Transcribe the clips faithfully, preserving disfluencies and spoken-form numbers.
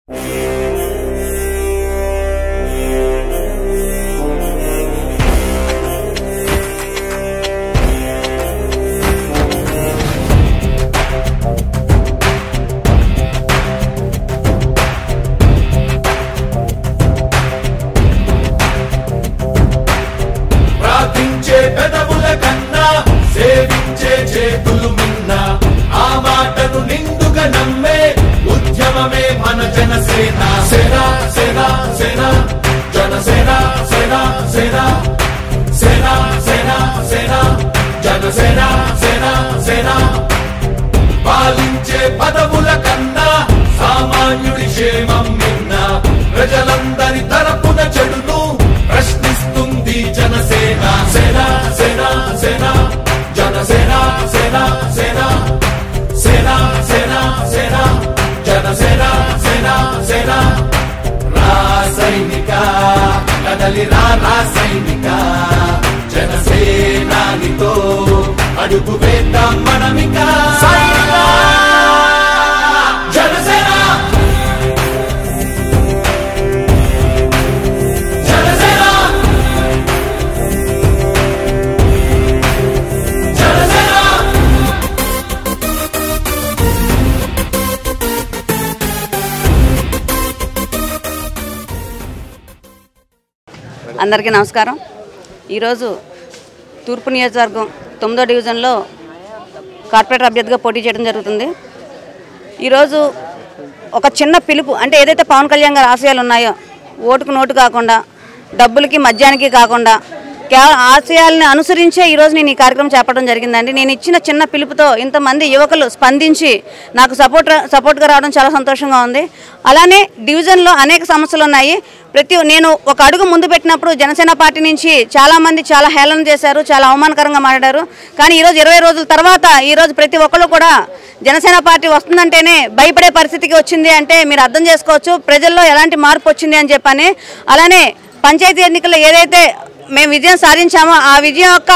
పాలించే పదవుల కన్నా సామాన్యుడి క్షేమం నిన్న ప్రజలందరి తరపున చెడును ప్రశ్నిస్తుంది జనసేన సేన సేన సేన జనసేన సేన సేన సేన సేన సేన జనసేన సేన సేన రాసైనిక కదలి రాసైనిక జనసేనానితో అడుగు వేద్దాం మనమిక జనసేన జనసేన జనసేన అందరికీ నమస్కారం. ఈరోజు తూర్పు నియోజకవర్గం తొమ్మిదో డివిజన్లో కార్పొరేటర్ అభ్యర్థిగా పోటీ చేయడం జరుగుతుంది. ఈరోజు ఒక చిన్న పిలుపు, అంటే ఏదైతే పవన్ కళ్యాణ్ గారి ఆశయాలు ఉన్నాయో ఓటుకు నోటు కాకుండా, డబ్బులకి మద్యానికి కాకుండా కేవలం ఆశయాలను అనుసరించే ఈరోజు నేను ఈ కార్యక్రమం చేపట్టడం జరిగిందండి. నేను ఇచ్చిన చిన్న పిలుపుతో ఇంతమంది యువకులు స్పందించి నాకు సపోర్ట్ సపోర్ట్గా రావడం చాలా సంతోషంగా ఉంది. అలానే డివిజన్లో అనేక సమస్యలు ఉన్నాయి. ప్రతి నేను ఒక అడుగు ముందు పెట్టినప్పుడు జనసేన పార్టీ నుంచి చాలామంది చాలా హేళన చేశారు, చాలా అవమానకరంగా మాట్లాడారు. కానీ ఈరోజు ఇరవై రోజుల తర్వాత ఈరోజు ప్రతి ఒక్కళ్ళు కూడా జనసేన పార్టీ వస్తుందంటేనే భయపడే పరిస్థితికి వచ్చింది అంటే మీరు అర్థం చేసుకోవచ్చు ప్రజల్లో ఎలాంటి మార్పు వచ్చింది అని చెప్పని. అలానే పంచాయతీ ఎన్నికల్లో ఏదైతే మేము విజయం సాధించామో ఆ విజయం యొక్క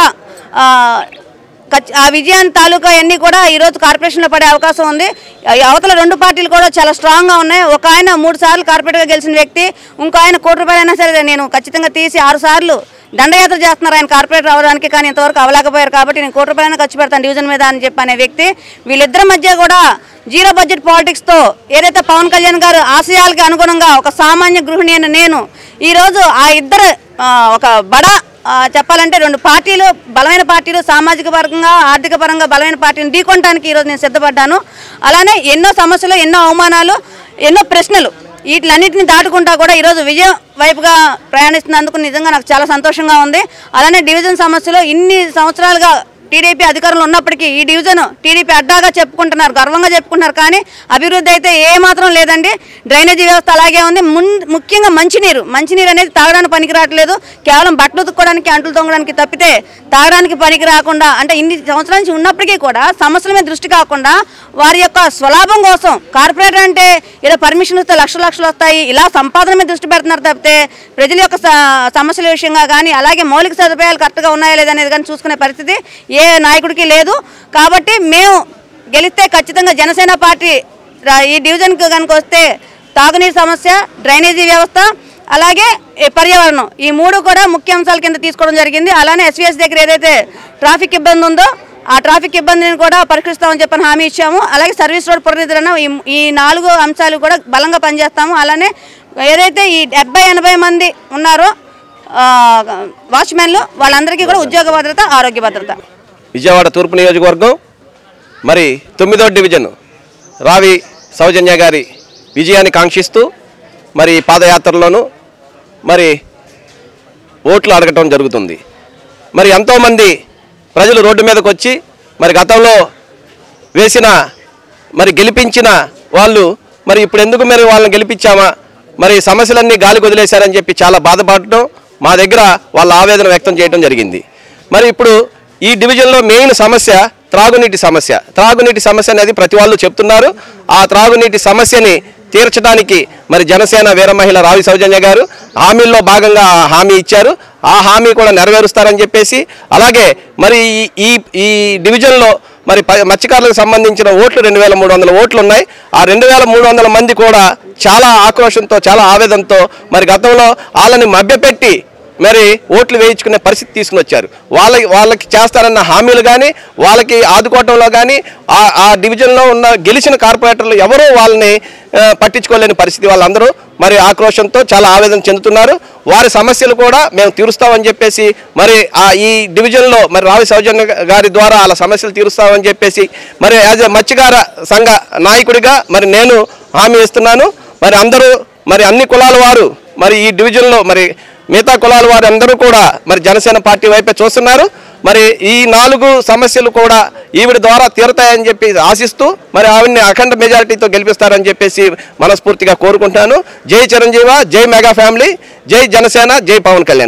ఆ విజయాన్ని తాలూకా అన్నీ కూడా ఈరోజు కార్పొరేషన్లో పడే అవకాశం ఉంది. అవతల రెండు పార్టీలు కూడా చాలా స్ట్రాంగ్గా ఉన్నాయి. ఒక ఆయన మూడు సార్లు కార్పొరేటర్గా గెలిచిన వ్యక్తి, ఇంకో ఆయన కోటి రూపాయలు అయినా సరే నేను ఖచ్చితంగా తీసి ఆరు సార్లు దండయాత్ర చేస్తున్నారు ఆయన కార్పొరేటర్ అవ్వడానికి, కానీ ఇంతవరకు అవ్వలేకపోయారు. కాబట్టి నేను కోటి రూపాయలైనా ఖర్చు పెడతాను డివిజన్ మీద అని చెప్పి అనే వ్యక్తి. వీళ్ళిద్దరి మధ్య కూడా జీరో బడ్జెట్ పాలిటిక్స్తో ఏదైతే పవన్ కళ్యాణ్ గారు ఆశయాలకి అనుగుణంగా ఒక సామాన్య గృహిణి అని నేను ఈరోజు ఆ ఇద్దరు ఒక బడా చెప్పాలంటే రెండు పార్టీలు బలమైన పార్టీలు సామాజిక పరంగా ఆర్థిక పరంగా బలమైన పార్టీని ఢీకొనడానికి ఈరోజు నేను సిద్ధపడ్డాను. అలానే ఎన్నో సమస్యలు, ఎన్నో అవమానాలు, ఎన్నో ప్రశ్నలు వీటిలన్నింటినీ దాటుకుంటా కూడా ఈరోజు విజయం వైపుగా ప్రయాణిస్తున్నందుకు నిజంగా నాకు చాలా సంతోషంగా ఉంది. అలానే డివిజన్ సమస్యలు ఇన్ని సంవత్సరాలుగా టీడీపీ అధికారంలో ఉన్నప్పటికీ ఈ డివిజన్ టీడీపీ అడ్డాగా చెప్పుకుంటున్నారు, గర్వంగా చెప్పుకుంటున్నారు. కానీ అభివృద్ధి అయితే ఏమాత్రం లేదండి. డ్రైనేజీ వ్యవస్థ అలాగే ఉంది. ముఖ్యంగా మంచినీరు మంచినీరు అనేది తాగడానికి పనికి రావట్లేదు. కేవలం బట్టలు ఉతుక్కోవడానికి, అంటులు తొంగడానికి తప్పితే తాగడానికి పనికి రాకుండా, అంటే ఇన్ని సంవత్సరాల నుంచి ఉన్నప్పటికీ కూడా సమస్యల మీద దృష్టి కాకుండా వారి యొక్క స్వలాభం కోసం కార్పొరేటర్ అంటే ఏదో పర్మిషన్ వస్తే లక్షల లక్షలు వస్తాయి ఇలా సంపాదన మీద దృష్టి పెడుతున్నారు తప్పితే ప్రజల యొక్క సమస్యల విషయంగా కానీ అలాగే మౌలిక సదుపాయాలు కరెక్ట్గా ఉన్నాయా లేదనేది కానీ చూసుకునే పరిస్థితి ఏ నాయకుడికి లేదు. కాబట్టి మేము గెలిస్తే ఖచ్చితంగా జనసేన పార్టీ ఈ డివిజన్కి కనుక వస్తే తాగునీరు సమస్య, డ్రైనేజీ వ్యవస్థ, అలాగే పర్యావరణం ఈ మూడు కూడా ముఖ్య అంశాల కింద తీసుకోవడం జరిగింది. అలానే ఎస్వీఎస్ దగ్గర ఏదైతే ట్రాఫిక్ ఇబ్బంది ఉందో ఆ ట్రాఫిక్ ఇబ్బందిని కూడా పరిష్కరిస్తామని చెప్పని హామీ ఇచ్చాము. అలాగే సర్వీస్ రోడ్ పునరుద్ధరణ ఈ నాలుగు అంశాలు కూడా బలంగా పనిచేస్తాము. అలానే ఏదైతే ఈ డెబ్బై ఎనభై మంది ఉన్నారో వాచ్మెన్లు వాళ్ళందరికీ కూడా ఉద్యోగ భద్రత, ఆరోగ్య భద్రత. విజయవాడ తూర్పు నియోజకవర్గం మరి తొమ్మిదో డివిజన్ రావి సౌజన్య గారి విజయాన్ని కాంక్షిస్తూ మరి పాదయాత్రలోనూ మరి ఓట్లు అడగటం జరుగుతుంది. మరి ఎంతోమంది ప్రజలు రోడ్డు మీదకి వచ్చి మరి గతంలో వేసిన మరి గెలిపించిన వాళ్ళు మరి ఇప్పుడు ఎందుకు మరి వాళ్ళని గెలిపించామా, మరి సమస్యలన్నీ గాలికి వదిలేశారని చెప్పి చాలా బాధపడటం, మా దగ్గర వాళ్ళ ఆవేదన వ్యక్తం చేయడం జరిగింది. మరి ఇప్పుడు ఈ డివిజన్లో మెయిన్ సమస్య త్రాగునీటి సమస్య. త్రాగునీటి సమస్య అనేది ప్రతి వాళ్ళు చెప్తున్నారు. ఆ త్రాగునీటి సమస్యని తీర్చడానికి మరి జనసేన వీర మహిళ రావి సౌజన్య గారు హామీల్లో భాగంగా హామీ ఇచ్చారు. ఆ హామీ కూడా నెరవేరుస్తారని చెప్పేసి, అలాగే మరి ఈ ఈ డివిజన్లో మరి మత్స్యకారులకు సంబంధించిన ఓట్లు రెండు వేల మూడు వందల ఓట్లు ఉన్నాయి. ఆ రెండు వేల మూడు వందల మంది కూడా చాలా ఆక్రోషంతో చాలా ఆవేదనతో మరి గతంలో వాళ్ళని మభ్యపెట్టి మరి ఓట్లు వేయించుకునే పరిస్థితి తీసుకుని వచ్చారు. వాళ్ళకి వాళ్ళకి చేస్తారన్న హామీలు కానీ వాళ్ళకి ఆదుకోవటంలో కానీ ఆ డివిజన్లో ఉన్న గెలిచిన కార్పొరేటర్లు ఎవరూ వాళ్ళని పట్టించుకోలేని పరిస్థితి. వాళ్ళందరూ మరి ఆక్రోషంతో చాలా ఆవేదన చెందుతున్నారు. వారి సమస్యలు కూడా మేము తీరుస్తామని చెప్పేసి మరి ఆ ఈ డివిజన్లో మరి రావి సౌజన్య గారి ద్వారా వాళ్ళ సమస్యలు తీరుస్తామని చెప్పేసి మరి యాజ్ ఎ మత్స్యకార సంఘ నాయకుడిగా మరి నేను హామీ ఇస్తున్నాను. మరి అందరూ మరి అన్ని కులాల వారు మరి ఈ డివిజన్లో మరి మిగతా కులాల వారు అందరూ కూడా మరి జనసేన పార్టీ వైపే చూస్తున్నారు. మరి ఈ నాలుగు సమస్యలు కూడా ఈవిడ ద్వారా తీరతాయని చెప్పి ఆశిస్తూ మరి ఆవిడ్ని అఖండ మెజారిటీతో గెలిపిస్తారని చెప్పేసి మనస్ఫూర్తిగా కోరుకుంటున్నాను. జై చిరంజీవ, జై మెగా ఫ్యామిలీ, జై జనసేన, జై పవన్ కళ్యాణ్.